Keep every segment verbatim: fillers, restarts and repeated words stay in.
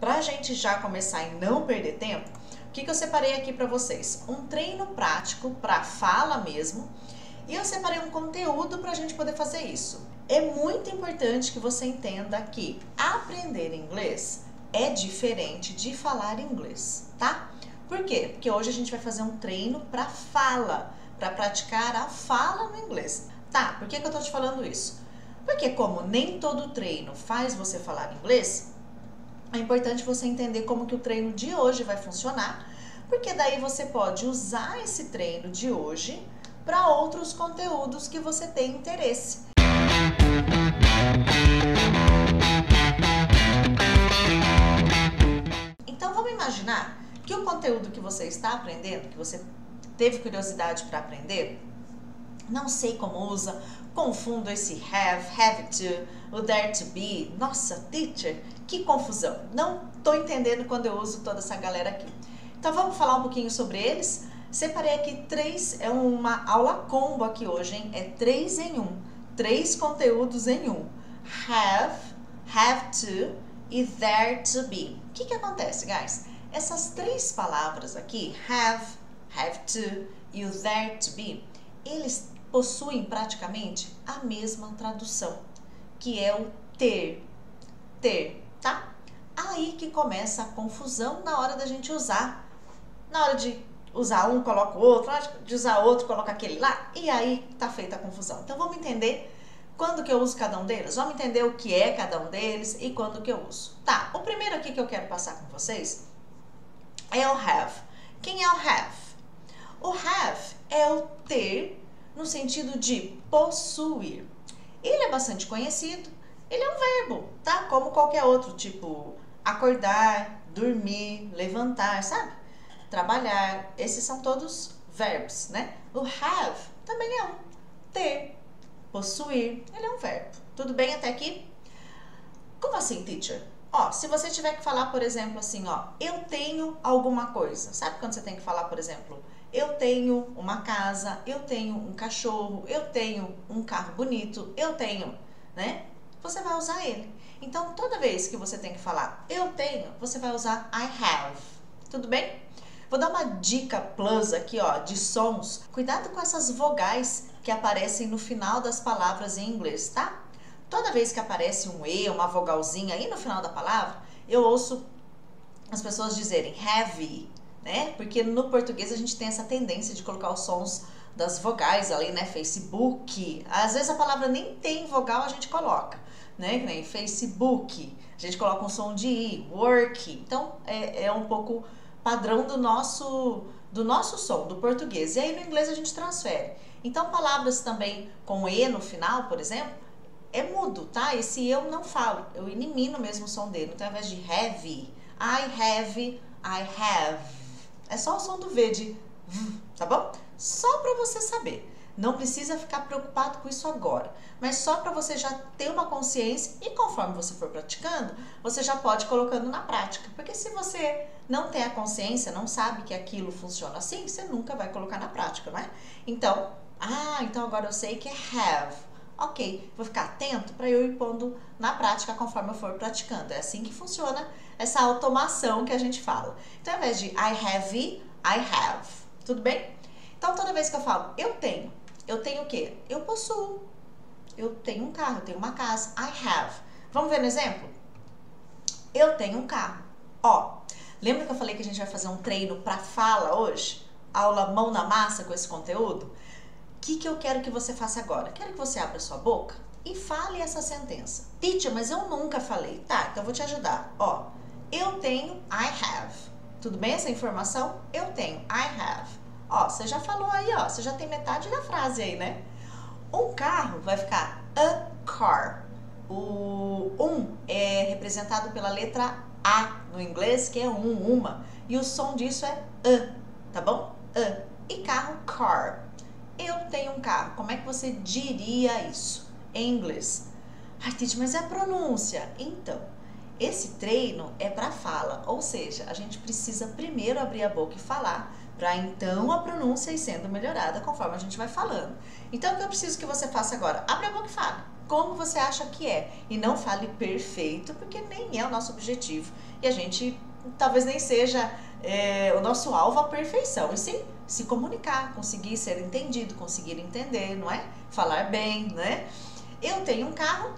Pra gente já começar e não perder tempo, o que, que eu separei aqui para vocês? Um treino prático para fala mesmo, e eu separei um conteúdo para a gente poder fazer isso. É muito importante que você entenda que aprender inglês é diferente de falar inglês, tá? Por quê? Porque hoje a gente vai fazer um treino para fala, para praticar a fala no inglês. Tá, por que, que eu tô te falando isso? Porque como nem todo treino faz você falar inglês, é importante você entender como que o treino de hoje vai funcionar, porque daí você pode usar esse treino de hoje para outros conteúdos que você tem interesse. Então vamos imaginar que o conteúdo que você está aprendendo, que você teve curiosidade para aprender, não sei como usa, confundo esse have, have to, o there to be. Nossa, teacher, que confusão. Não tô entendendo quando eu uso toda essa galera aqui. Então vamos falar um pouquinho sobre eles. Separei aqui três, é uma aula combo aqui hoje, hein? É três em um, três conteúdos em um. Have, have to e there to be. O que que acontece, guys? Essas três palavras aqui, have, have to e o there to be, eles possuem praticamente a mesma tradução, que é o ter, ter, tá? Aí que começa a confusão na hora da gente usar. Na hora de usar um, coloca o outro, na hora de usar outro, coloca aquele lá, e aí tá feita a confusão. Então vamos entender quando que eu uso cada um deles, vamos entender o que é cada um deles e quando que eu uso. Tá, o primeiro aqui que eu quero passar com vocês é o have. Quem é o have? O have é o ter no sentido de possuir. Ele é bastante conhecido, ele é um verbo, tá? Como qualquer outro, tipo acordar, dormir, levantar, sabe? Trabalhar, esses são todos verbos, né? O have também é um ter, possuir, ele é um verbo. Tudo bem até aqui? Como assim, teacher? Ó, se você tiver que falar, por exemplo, assim, ó, eu tenho alguma coisa. Sabe quando você tem que falar, por exemplo, eu tenho uma casa, eu tenho um cachorro, eu tenho um carro bonito, eu tenho, né? Você vai usar ele. Então, toda vez que você tem que falar eu tenho, você vai usar I have. Tudo bem? Vou dar uma dica plus aqui, ó, de sons. Cuidado com essas vogais que aparecem no final das palavras em inglês, tá? Toda vez que aparece um E, uma vogalzinha aí no final da palavra, eu ouço as pessoas dizerem heavy, né? Porque no português a gente tem essa tendência de colocar os sons das vogais ali, né? Facebook. Às vezes a palavra nem tem vogal, a gente coloca, né? Que nem Facebook. A gente coloca um som de I, work. Então é, é um pouco padrão do nosso, do nosso som, do português. E aí no inglês a gente transfere. Então palavras também com E no final, por exemplo, é mudo, tá? Esse eu não falo, eu elimino mesmo o som dele. Então ao invés de heavy, I have, I have. É só o som do V de V, tá bom? Só para você saber. Não precisa ficar preocupado com isso agora, mas só para você já ter uma consciência e conforme você for praticando, você já pode ir colocando na prática. Porque se você não tem a consciência, não sabe que aquilo funciona assim, você nunca vai colocar na prática, né? Então, ah, então agora eu sei que é have. Ok, vou ficar atento para eu ir pondo na prática conforme eu for praticando. É assim que funciona essa automação que a gente fala. Então, ao invés de I have, I have. Tudo bem? Então, toda vez que eu falo eu tenho, eu tenho o quê? Eu possuo. Eu tenho um carro, eu tenho uma casa. I have. Vamos ver no exemplo? Eu tenho um carro. Ó, lembra que eu falei que a gente vai fazer um treino para fala hoje? Aula mão na massa com esse conteúdo? O que, que eu quero que você faça agora? Quero que você abra sua boca e fale essa sentença. Teacher, mas eu nunca falei. Tá, então eu vou te ajudar. Ó, eu tenho, I have. Tudo bem essa informação? Eu tenho, I have. Ó, você já falou aí, ó. Você já tem metade da frase aí, né? Um carro vai ficar a car. O um é representado pela letra A no inglês, que é um, uma. E o som disso é a, tá bom? A. E carro, car. Eu tenho um carro. Como é que você diria isso em inglês? Ai, Titi, mas é a pronúncia. Então, esse treino é para fala, ou seja, a gente precisa primeiro abrir a boca e falar, para então a pronúncia ir sendo melhorada conforme a gente vai falando. Então, o que eu preciso que você faça agora? Abre a boca e fale. como você acha que é. E não fale perfeito, porque nem é o nosso objetivo. E a gente talvez nem seja é, o nosso alvo a perfeição. E sim, se comunicar, conseguir ser entendido, conseguir entender, não é? Falar bem, né? Eu tenho um carro.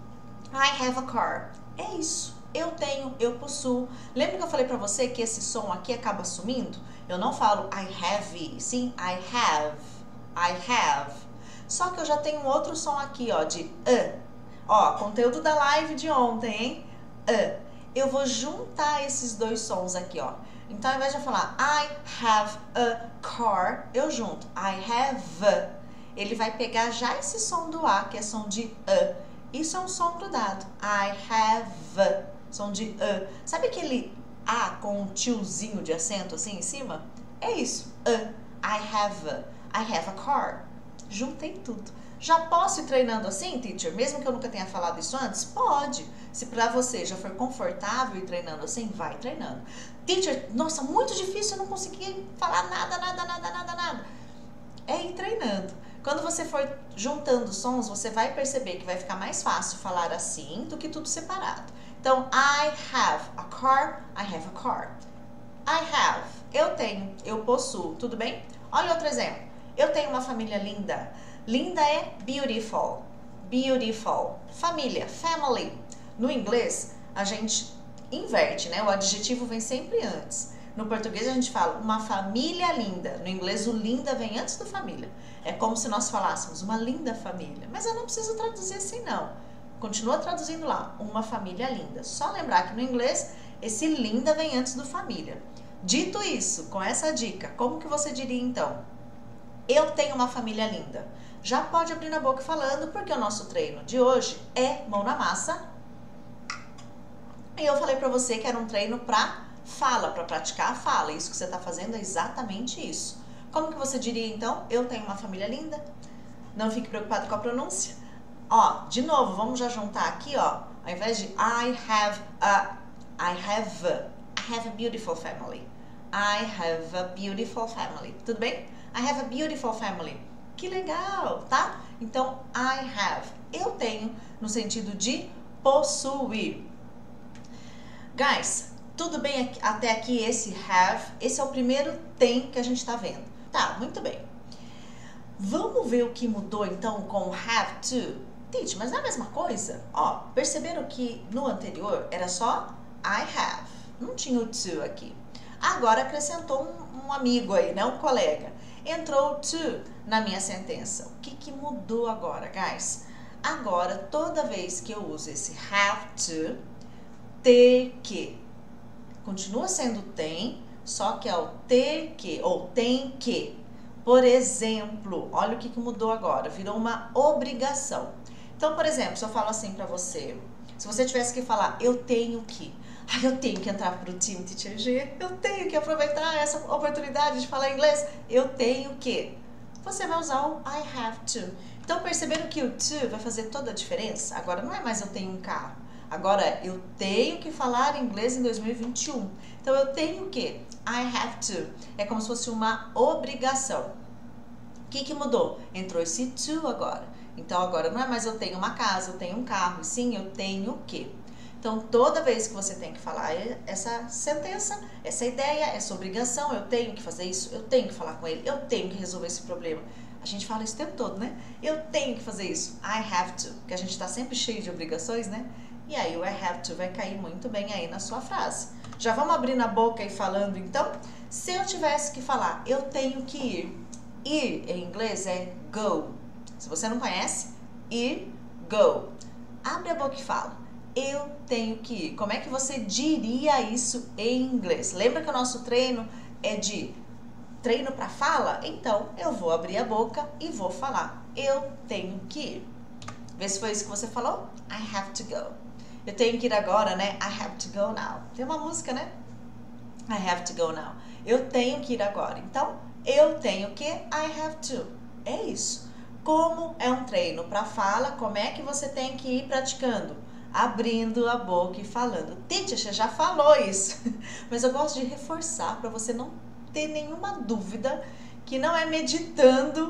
I have a car. É isso. Eu tenho, eu possuo. Lembra que eu falei pra você que esse som aqui acaba sumindo? Eu não falo I have, sim, I have. I have. Só que eu já tenho um outro som aqui, ó, de uh. Ó, conteúdo da live de ontem, hein? Uh. Eu vou juntar esses dois sons aqui, ó. Então, ao invés de eu falar I have a car, eu junto I have. Ele vai pegar já esse som do A, que é som de uh. Isso é um som grudado. I have. Som de uh. Sabe aquele A com um tiozinho de acento assim em cima? É isso. Uh. I have. I have a car. Juntei tudo. Já posso ir treinando assim, teacher? Mesmo que eu nunca tenha falado isso antes? Pode. Se pra você já for confortável ir treinando assim, vai treinando. Teacher, nossa, muito difícil, eu não consegui falar nada, nada, nada, nada, nada. É ir treinando. Quando você for juntando sons, você vai perceber que vai ficar mais fácil falar assim do que tudo separado. Então, I have a car, I have a car. I have, eu tenho, eu possuo, tudo bem? Olha outro exemplo. Eu tenho uma família linda. Linda é beautiful, beautiful. Família, family. No inglês, a gente inverte, né? O adjetivo vem sempre antes. No português, a gente fala uma família linda. No inglês, o linda vem antes do família. É como se nós falássemos uma linda família. Mas eu não preciso traduzir assim, não. Continua traduzindo lá, uma família linda. Só lembrar que no inglês, esse linda vem antes do família. Dito isso, com essa dica, como que você diria então? Eu tenho uma família linda. Já pode abrir na boca falando, porque o nosso treino de hoje é mão na massa. E eu falei pra você que era um treino pra fala, pra praticar a fala. Isso que você tá fazendo é exatamente isso. Como que você diria então? Eu tenho uma família linda. Não fique preocupado com a pronúncia. Ó, de novo, vamos já juntar aqui, ó. Ao invés de I have a, I have a, I have a beautiful family. I have a beautiful family. Tudo bem? I have a beautiful family. Que legal, tá? Então, I have. Eu tenho no sentido de possuir. Guys, tudo bem até aqui esse have? Esse é o primeiro tem que a gente tá vendo. Tá, muito bem. Vamos ver o que mudou então com have to? Teach, mas não é a mesma coisa? Ó, perceberam que no anterior era só I have. Não tinha o to aqui. Agora acrescentou um, um amigo aí, né? Um colega. Entrou to na minha sentença. O que que mudou agora, guys? Agora, toda vez que eu uso esse have to, ter que. Continua sendo tem, só que é o ter que, ou tem que. Por exemplo, olha o que que mudou agora. Virou uma obrigação. Então, por exemplo, se eu falo assim pra você, se você tivesse que falar, eu tenho que, ai, eu tenho que entrar pro time Teacher G, eu tenho que aproveitar essa oportunidade de falar inglês, eu tenho que. Você vai usar o I have to. Então, perceberam que o to vai fazer toda a diferença? Agora, não é mais eu tenho um carro. Agora, eu tenho que falar inglês em dois mil e vinte e um. Então, eu tenho que, I have to. É como se fosse uma obrigação. O que que mudou? Entrou esse to agora. Então, agora não é mais eu tenho uma casa, eu tenho um carro. Sim, eu tenho que. Então, toda vez que você tem que falar essa sentença, essa ideia, essa obrigação, eu tenho que fazer isso, eu tenho que falar com ele, eu tenho que resolver esse problema. A gente fala isso o tempo todo, né? Eu tenho que fazer isso. I have to. Porque a gente tá sempre cheio de obrigações, né? E aí o I have to vai cair muito bem aí na sua frase. Já vamos abrir na boca e falando, então? Se eu tivesse que falar, eu tenho que ir. Ir em inglês é go. Se você não conhece, ir, go. Abre a boca e fala. Eu tenho que ir. Como é que você diria isso em inglês? Lembra que o nosso treino é de treino para fala? Então, eu vou abrir a boca e vou falar. Eu tenho que ir. Vê se foi isso que você falou? I have to go. Eu tenho que ir agora, né? I have to go now. Tem uma música, né? I have to go now. Eu tenho que ir agora. Então, eu tenho que, I have to. É isso. Como é um treino para fala, como é que você tem que ir praticando? Abrindo a boca e falando. Teacher, você já falou isso. Mas eu gosto de reforçar para você não ter nenhuma dúvida que não é meditando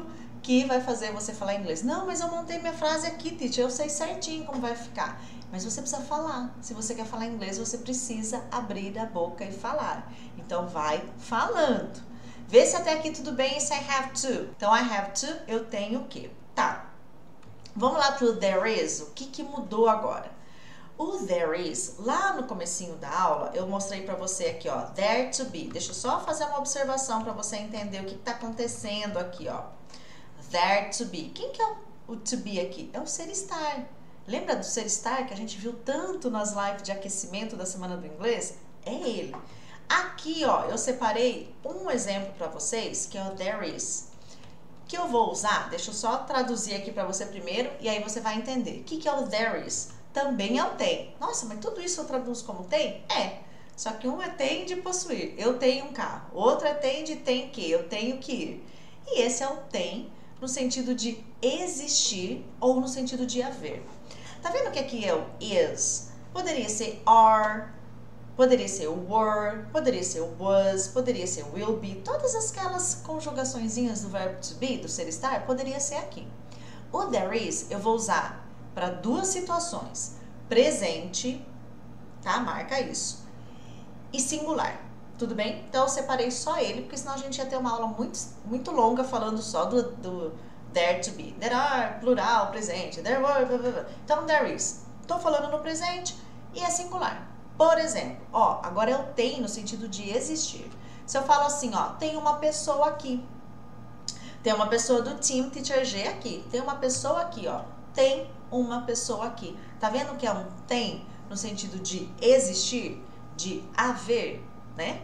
que vai fazer você falar inglês. Não, mas eu montei minha frase aqui, teacher, eu sei certinho como vai ficar. Mas você precisa falar. Se você quer falar inglês, você precisa abrir a boca e falar. Então, vai falando. Vê se até aqui tudo bem, esse I have to. Então, I have to, eu tenho o quê? Tá. Vamos lá pro there is. O que que mudou agora? O there is, lá no comecinho da aula, eu mostrei pra você aqui, ó, there to be. Deixa eu só fazer uma observação pra você entender o que que tá acontecendo aqui, ó. There to be. Quem que é o, o to be aqui? É o ser estar. Lembra do ser estar que a gente viu tanto nas lives de aquecimento da Semana do Inglês? É ele. Aqui, ó, eu separei um exemplo pra vocês, que é o there is. Que eu vou usar, deixa eu só traduzir aqui pra você primeiro, e aí você vai entender. O que que é o there is? Também é o tem. Nossa, mas tudo isso eu traduzo como tem? É. Só que um é tem de possuir. Eu tenho um carro. Outro é tem de tem que. Eu tenho que ir. E esse é o tem no sentido de existir ou no sentido de haver. Tá vendo que aqui é o is? Poderia ser are, poderia ser o were, poderia ser o was, poderia ser o will be. Todas aquelas conjugaçõezinhas do verbo to be, do ser estar, poderia ser aqui. O there is eu vou usar para duas situações, presente, tá? Marca isso, e singular, tudo bem? Então eu separei só ele, porque senão a gente ia ter uma aula muito, muito longa falando só do, do there to be. There are, plural, presente, there were, blá, blá, blá. Então there is, tô falando no presente e é singular. Por exemplo, ó, agora eu tenho no sentido de existir. Se eu falo assim, ó, tem uma pessoa aqui, tem uma pessoa do Team Teacher G aqui, tem uma pessoa aqui, ó, tem uma pessoa aqui. Tá vendo que é um tem no sentido de existir, de haver, né?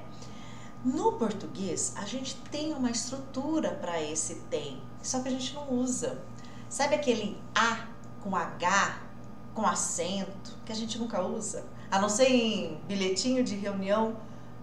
No português, a gente tem uma estrutura para esse tem, só que a gente não usa. Sabe aquele A com H, com acento, que a gente nunca usa? A não ser em bilhetinho de reunião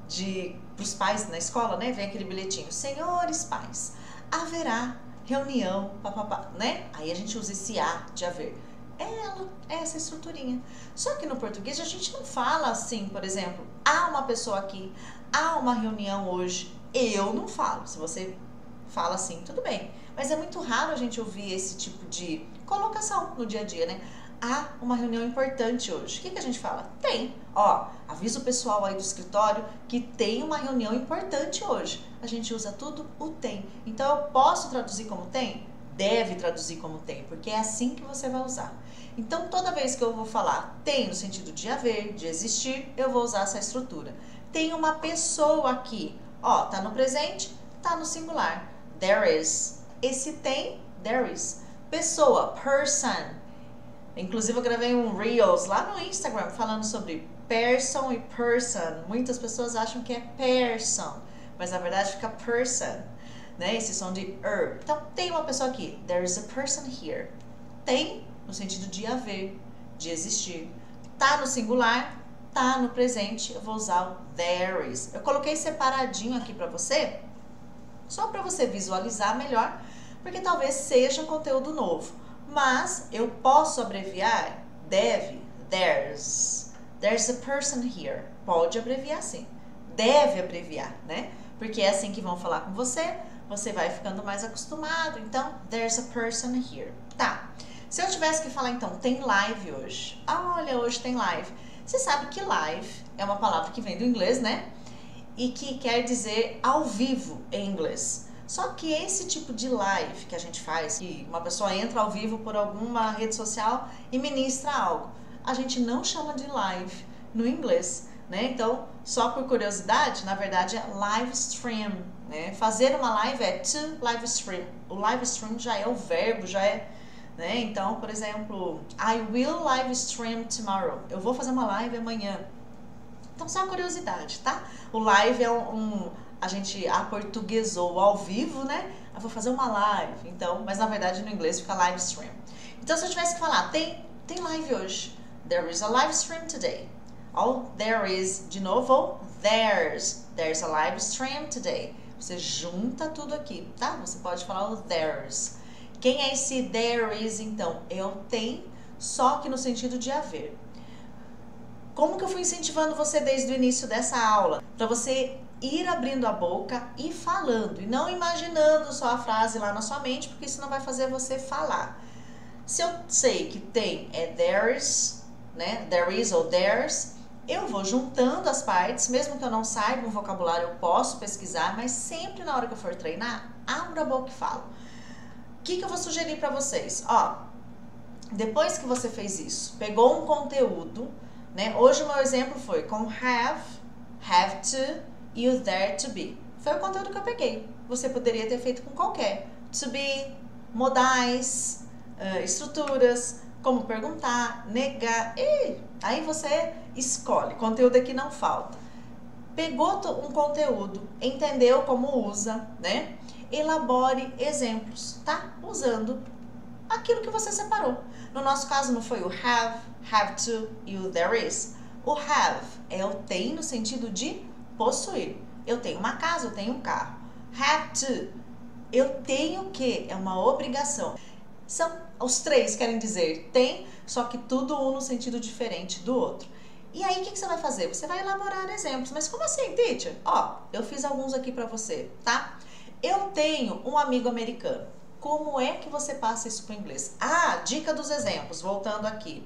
de pros pais na escola, né? Vem aquele bilhetinho, senhores pais, haverá reunião, papapá, né? Aí a gente usa esse A de haver. É ela, é essa estruturinha. Só que no português a gente não fala assim, por exemplo, há uma pessoa aqui, há uma reunião hoje. Eu não falo. Se você fala assim, tudo bem. Mas é muito raro a gente ouvir esse tipo de colocação no dia a dia, né? Há uma reunião importante hoje. O que que a gente fala? Tem. Ó, avisa o pessoal aí do escritório que tem uma reunião importante hoje. A gente usa tudo o tem. Então eu posso traduzir como tem? Deve traduzir como tem, porque é assim que você vai usar. Então toda vez que eu vou falar tem no sentido de haver, de existir, eu vou usar essa estrutura. Tem uma pessoa aqui. Ó, tá no presente, tá no singular. There is. Esse tem, there is. Pessoa, person. Inclusive eu gravei um Reels lá no Instagram falando sobre person e person. Muitas pessoas acham que é person, mas na verdade fica person, né? Esse som de er. Então tem uma pessoa aqui. There is a person here. Tem no sentido de haver, de existir. Tá no singular, tá no presente. Eu vou usar o there is. Eu coloquei separadinho aqui pra você, só pra você visualizar melhor, porque talvez seja um conteúdo novo. Mas eu posso abreviar deve, there's, there's a person here. Pode abreviar sim. Deve abreviar, né? Porque é assim que vão falar com você, você vai ficando mais acostumado. Então, there's a person here. Tá. Se eu tivesse que falar, então, tem live hoje. Ah, olha, hoje tem live. Você sabe que live é uma palavra que vem do inglês, né? E que quer dizer ao vivo em inglês. Só que esse tipo de live que a gente faz, que uma pessoa entra ao vivo por alguma rede social e ministra algo, a gente não chama de live no inglês, né? Então, só por curiosidade, na verdade é live stream, né? Fazer uma live é to live stream. O live stream já é o verbo, já é, né? Então, por exemplo, I will live stream tomorrow. Eu vou fazer uma live amanhã. Então, só uma curiosidade, tá? O live é um... um a gente aportuguesou ao vivo, né? Eu vou fazer uma live, então, mas na verdade no inglês fica live stream. Então, se eu tivesse que falar, tem, tem live hoje. There is a live stream today. Ó, there is, de novo, there's. There's a live stream today. Você junta tudo aqui, tá? Você pode falar o there's. Quem é esse there is, então? Eu tenho, só que no sentido de haver. Como que eu fui incentivando você desde o início dessa aula? Para você ir abrindo a boca e falando, e não imaginando só a frase lá na sua mente, porque isso não vai fazer você falar. Se eu sei que tem é there's, né, there is ou there's, eu vou juntando as partes, mesmo que eu não saiba um vocabulário, eu posso pesquisar, mas sempre na hora que eu for treinar, abra a boca e falo. O que que eu vou sugerir para vocês? Ó, depois que você fez isso, pegou um conteúdo, né? Hoje o meu exemplo foi com have, have to e o there to be. Foi o conteúdo que eu peguei. Você poderia ter feito com qualquer. To be, modais, uh, estruturas, como perguntar, negar. E aí você escolhe. Conteúdo aqui não falta. Pegou um conteúdo, entendeu como usa, né? Elabore exemplos, tá? Usando aquilo que você separou. No nosso caso não foi o have, have to e o there is. O have é o tem no sentido de possuir. Eu tenho uma casa, eu tenho um carro. Have to, eu tenho que, é uma obrigação. São, os três querem dizer tem, só que tudo um no sentido diferente do outro. E aí o que, que você vai fazer? Você vai elaborar exemplos. Mas como assim, teacher? Ó, eu fiz alguns aqui pra você, tá? Eu tenho um amigo americano. Como é que você passa isso para o inglês? Ah, dica dos exemplos, voltando aqui.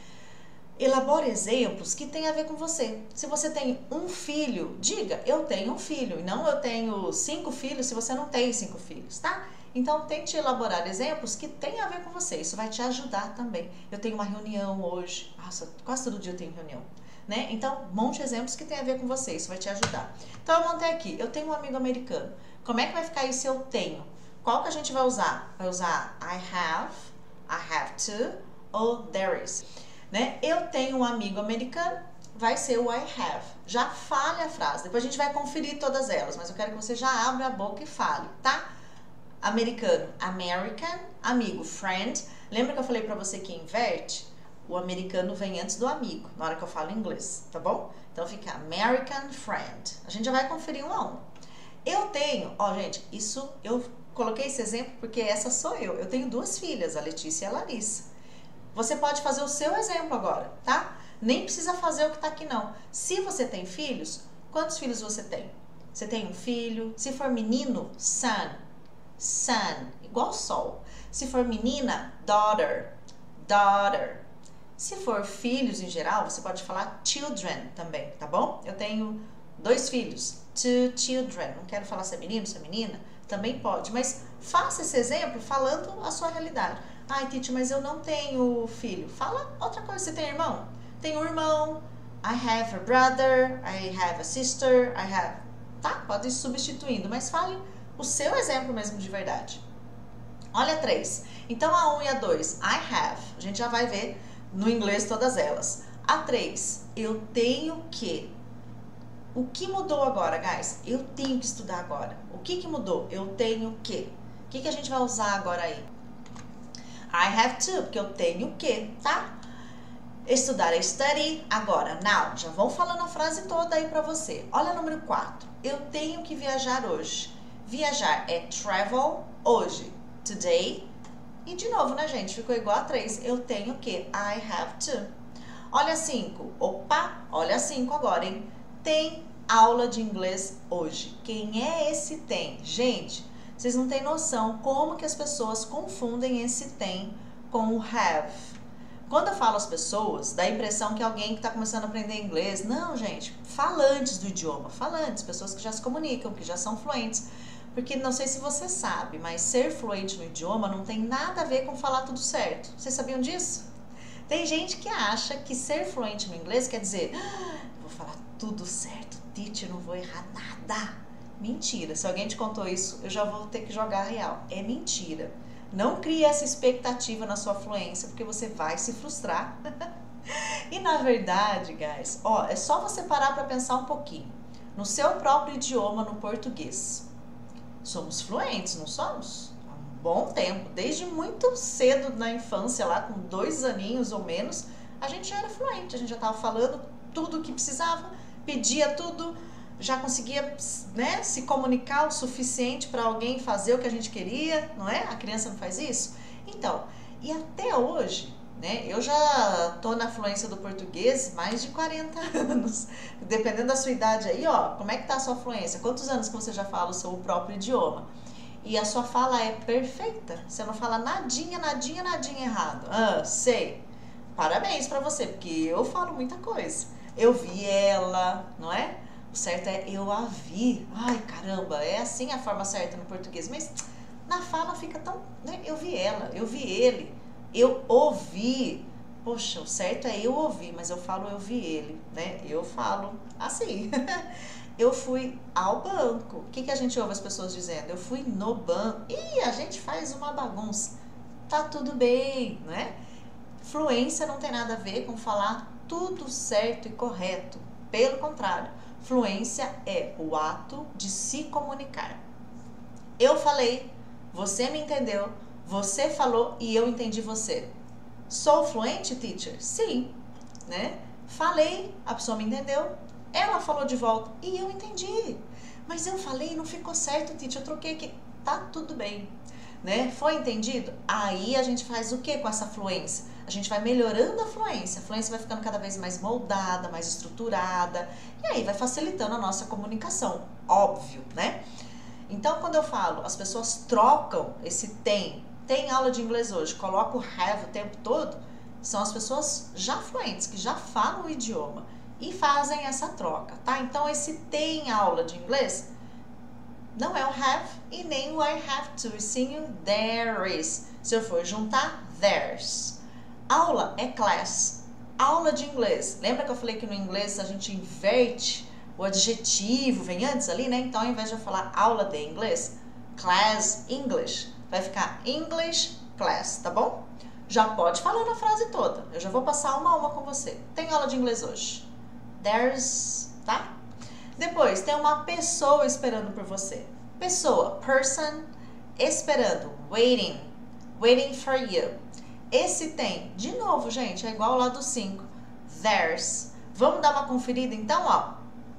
Elabore exemplos que tem a ver com você. Se você tem um filho, diga, eu tenho um filho. E não eu tenho cinco filhos se você não tem cinco filhos, tá? Então, tente elaborar exemplos que tem a ver com você. Isso vai te ajudar também. Eu tenho uma reunião hoje. Nossa, quase todo dia eu tenho reunião. Né? Então, monte exemplos que tem a ver com você. Isso vai te ajudar. Então, eu montei aqui. Eu tenho um amigo americano. Como é que vai ficar isso eu tenho? Qual que a gente vai usar? Vai usar I have, I have to ou there is. Né? Eu tenho um amigo americano, vai ser o I have. Já fale a frase. Depois a gente vai conferir todas elas, mas eu quero que você já abra a boca e fale, tá? Americano, American. Amigo, friend. Lembra que eu falei pra você que inverte? O americano vem antes do amigo, na hora que eu falo inglês, tá bom? Então fica American friend. A gente já vai conferir um a um. Eu tenho, ó gente, isso eu coloquei esse exemplo porque essa sou eu. Eu tenho duas filhas, a Letícia e a Larissa. Você pode fazer o seu exemplo agora, tá? Nem precisa fazer o que tá aqui não. Se você tem filhos, quantos filhos você tem? Você tem um filho? Se for menino, son. Son, igual sol. Se for menina, daughter. Daughter. Se for filhos em geral, você pode falar children também, tá bom? Eu tenho dois filhos. Two children. Não quero falar se é menino, se é menina. Também pode, mas faça esse exemplo falando a sua realidade. Ai, Titi, mas eu não tenho filho. Fala outra coisa. Você tem irmão? Tenho um irmão. I have a brother. I have a sister. I have... Tá? Pode ir substituindo, mas fale o seu exemplo mesmo de verdade. Olha a três. Então, a um e a dois. I have. A gente já vai ver no inglês todas elas. A três. Eu tenho que... O que mudou agora, guys? Eu tenho que estudar agora. O que que mudou? Eu tenho que. O que que a gente vai usar agora aí? I have to, porque eu tenho que, tá? Estudar é study. Agora, now, já vão falando a frase toda aí pra você. Olha o número quatro. Eu tenho que viajar hoje. Viajar é travel hoje. Today. E de novo, né, gente? Ficou igual a três. Eu tenho que. I have to. Olha cinco. Opa, olha cinco agora, hein? Tem aula de inglês hoje. Quem é esse tem? Gente, vocês não têm noção como que as pessoas confundem esse tem com o have. Quando eu falo às pessoas, dá a impressão que é alguém que está começando a aprender inglês. Não, gente, falantes do idioma, falantes, pessoas que já se comunicam, que já são fluentes. Porque não sei se você sabe, mas ser fluente no idioma não tem nada a ver com falar tudo certo. Vocês sabiam disso? Tem gente que acha que ser fluente no inglês quer dizer, ah, vou falar tudo certo, teacher, não vou errar nada. Mentira. Se alguém te contou isso, eu já vou ter que jogar a real. É mentira. Não crie essa expectativa na sua fluência, porque você vai se frustrar. E na verdade, guys, ó, é só você parar para pensar um pouquinho. No seu próprio idioma, no português. Somos fluentes, não somos? Há um bom tempo. Desde muito cedo na infância, lá com dois aninhos ou menos, a gente já era fluente. A gente já estava falando tudo o que precisava, pedia tudo, já conseguia, né, se comunicar o suficiente para alguém fazer o que a gente queria, não é? A criança não faz isso? Então, e até hoje, né? Eu já tô na fluência do português mais de quarenta anos. Dependendo da sua idade aí, ó, como é que tá a sua fluência? Quantos anos que você já fala o seu próprio idioma? E a sua fala é perfeita. Você não fala nadinha, nadinha, nadinha errado. Ah, sei. Parabéns pra você, porque eu falo muita coisa. Eu vi ela, não é? O certo é eu a vi. Ai, caramba, é assim a forma certa no português. Mas na fala fica tão, né? Eu vi ela, eu vi ele, eu ouvi. Poxa, o certo é eu ouvi, mas eu falo eu vi ele, né? Eu falo assim. Eu fui ao banco. O que, que a gente ouve as pessoas dizendo? Eu fui no banco. Ih, a gente faz uma bagunça. Tá tudo bem, né? Fluência não tem nada a ver com falar tudo certo e correto. Pelo contrário, fluência é o ato de se comunicar. Eu falei, você me entendeu, você falou e eu entendi você. Sou fluente, teacher? Sim, né? Falei, a pessoa me entendeu, ela falou de volta e eu entendi. Mas eu falei e não ficou certo, teacher, eu troquei aqui. Tá tudo bem, né? Foi entendido? Aí a gente faz o que com essa fluência? A gente vai melhorando a fluência. A fluência vai ficando cada vez mais moldada, mais estruturada. E aí vai facilitando a nossa comunicação. Óbvio, né? Então, quando eu falo, as pessoas trocam esse tem. Tem aula de inglês hoje, coloca o have o tempo todo. São as pessoas já fluentes, que já falam o idioma e fazem essa troca, tá? Então, esse tem aula de inglês não é o have e nem o I have to, e sim o there is. Se eu for juntar, there's. Aula é class. Aula de inglês. Lembra que eu falei que no inglês a gente inverte? O adjetivo vem antes ali, né? Então, ao invés de eu falar aula de inglês, class English, vai ficar English class, tá bom? Já pode falar na frase toda. Eu já vou passar uma a uma com você. Tem aula de inglês hoje. There's, tá? Depois, tem uma pessoa esperando por você. Pessoa, person, esperando, waiting, waiting for you. Esse tem, de novo, gente, é igual lá do cinco. There's. Vamos dar uma conferida então, ó.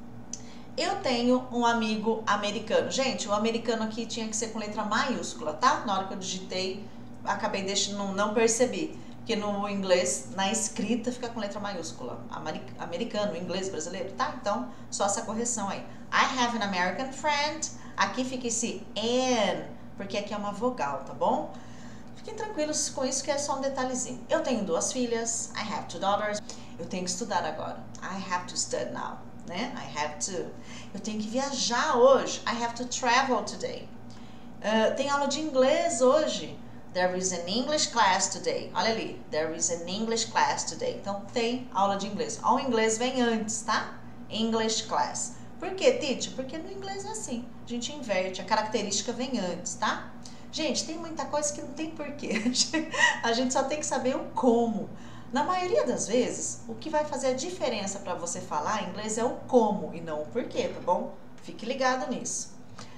Eu tenho um amigo americano. Gente, o americano aqui tinha que ser com letra maiúscula, tá? Na hora que eu digitei, acabei deixando, não, não percebi. Porque no inglês, na escrita, fica com letra maiúscula. Americano, inglês, brasileiro, tá? Então, só essa correção aí. I have an American friend. Aqui fica esse an, porque aqui é uma vogal, tá bom? Fiquem tranquilos com isso, que é só um detalhezinho. Eu tenho duas filhas. I have two daughters. Eu tenho que estudar agora. I have to study now, né? I have to. Eu tenho que viajar hoje. I have to travel today. Uh, tem aula de inglês hoje. There is an English class today. Olha ali. There is an English class today. Então, tem aula de inglês. O inglês vem antes, tá? English class. Por quê, teacher? Porque no inglês é assim. A gente inverte. A característica vem antes, tá? Gente, tem muita coisa que não tem porquê. A gente só tem que saber o como. Na maioria das vezes, o que vai fazer a diferença para você falar inglês é o como e não o porquê, tá bom? Fique ligado nisso.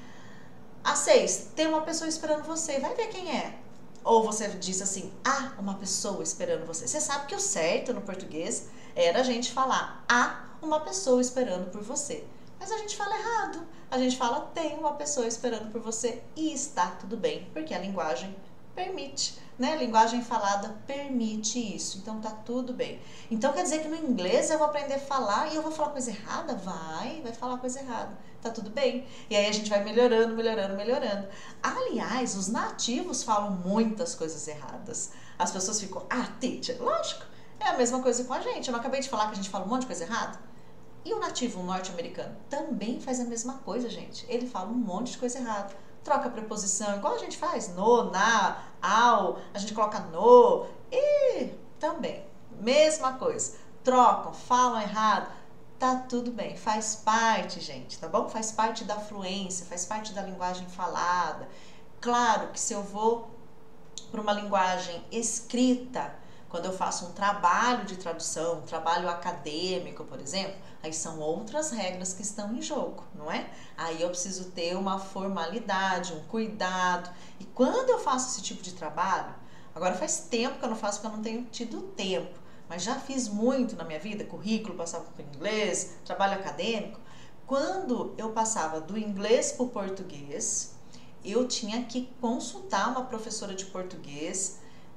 A seis, tem uma pessoa esperando você. Vai ver quem é. Ou você diz assim, ah, uma pessoa esperando você. Você sabe que o certo no português era a gente falar, há uma pessoa esperando por você. Mas a gente fala errado. A gente fala, tem uma pessoa esperando por você e está tudo bem, porque a linguagem permite, né? A linguagem falada permite isso, então tá tudo bem. Então quer dizer que no inglês eu vou aprender a falar e eu vou falar coisa errada? Vai, vai falar coisa errada. Tá tudo bem. E aí a gente vai melhorando, melhorando, melhorando. Aliás, os nativos falam muitas coisas erradas. As pessoas ficam, ah, teacher, lógico, é a mesma coisa com a gente. Eu não acabei de falar que a gente fala um monte de coisa errada? E o nativo, um norte-americano, também faz a mesma coisa, gente. Ele fala um monte de coisa errada. Troca a preposição, igual a gente faz. No, na, ao. A gente coloca no. E também, mesma coisa. Trocam, falam errado. Tá tudo bem. Faz parte, gente, tá bom? Faz parte da fluência, faz parte da linguagem falada. Claro que se eu vou para uma linguagem escrita, quando eu faço um trabalho de tradução, um trabalho acadêmico, por exemplo, aí são outras regras que estão em jogo, não é? Aí eu preciso ter uma formalidade, um cuidado. E quando eu faço esse tipo de trabalho, agora faz tempo que eu não faço porque eu não tenho tido tempo, mas já fiz muito na minha vida, currículo, passava para o inglês, trabalho acadêmico. Quando eu passava do inglês para o português, eu tinha que consultar uma professora de português,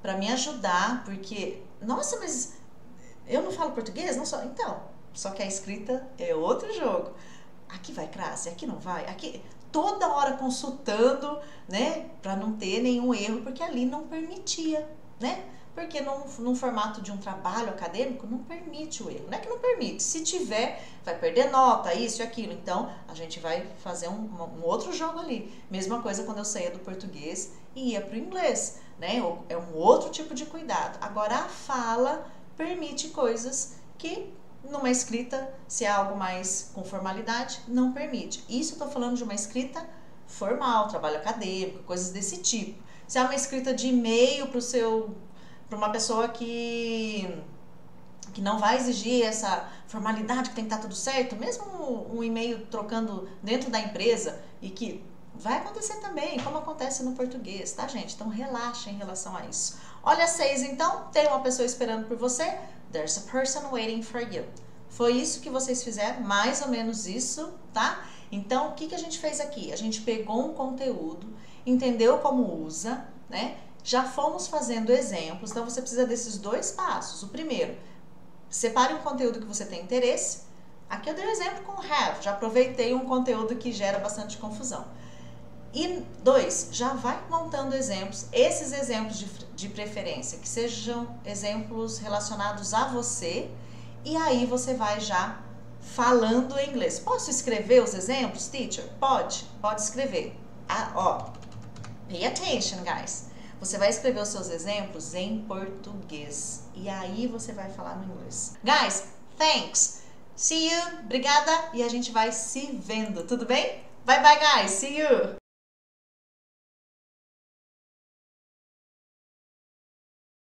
para me ajudar, porque, nossa, mas eu não falo português? Não só. Então, só que a escrita é outro jogo. Aqui vai crase, aqui não vai, aqui toda hora consultando, né, para não ter nenhum erro, porque ali não permitia, né? Porque num, num formato de um trabalho acadêmico não permite o erro, não é que não permite, se tiver vai perder nota, isso e aquilo, então a gente vai fazer um, um outro jogo ali. Mesma coisa quando eu saía do português e ia para o inglês, né? É um outro tipo de cuidado. Agora a fala permite coisas que numa escrita, se é algo mais com formalidade, não permite. Isso eu estou falando de uma escrita formal, trabalho acadêmico, coisas desse tipo. Se é uma escrita de e-mail para o seu, para uma pessoa que que não vai exigir essa formalidade, que tem que estar tudo certo, mesmo um e-mail trocando dentro da empresa, e que vai acontecer também, como acontece no português, tá, gente? Então relaxa em relação a isso. Olha seis, então, tem uma pessoa esperando por você. There's a person waiting for you. Foi isso que vocês fizeram, mais ou menos isso, tá? Então, o que, que a gente fez aqui? A gente pegou um conteúdo, entendeu como usa, né? Já fomos fazendo exemplos, então você precisa desses dois passos. O primeiro, separe um conteúdo que você tem interesse. Aqui eu dei um exemplo com have, já aproveitei um conteúdo que gera bastante confusão. E dois, já vai montando exemplos, esses exemplos de, de preferência, que sejam exemplos relacionados a você, e aí você vai já falando em inglês. Posso escrever os exemplos, teacher? Pode, pode escrever. Ah, ó, pay attention, guys. Você vai escrever os seus exemplos em português, e aí você vai falar no inglês. Guys, thanks. See you, obrigada, e a gente vai se vendo, tudo bem? Bye bye, guys, see you!